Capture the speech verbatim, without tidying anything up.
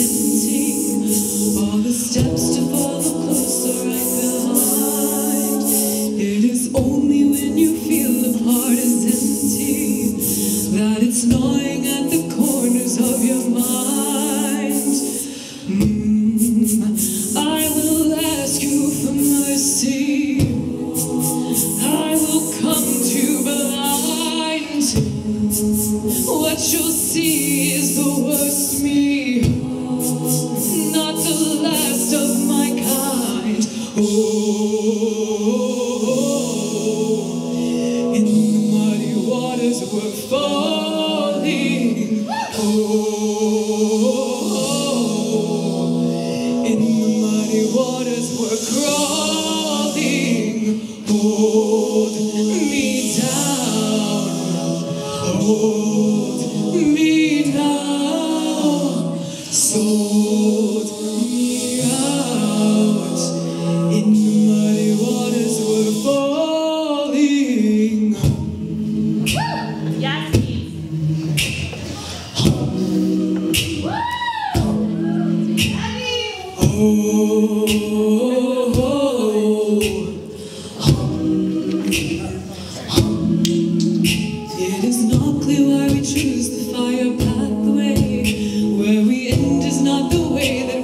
resenting all the steps to follow closer right behind. It is only when you feel the heart is empty that it's gnawing at the corners of your mind. Mm, I will ask you for mercy. I will come to blind. What you'll see is the worst me, not the last of my kind. Oh, in the muddy waters we're falling. Oh, in the muddy waters we're crawling. Hold me down. Hold me now. Sold me out. In the muddy waters we're falling. Yes, please. Oh, oh, it is not clear why we choose the fire pathway. Where we end is not the way that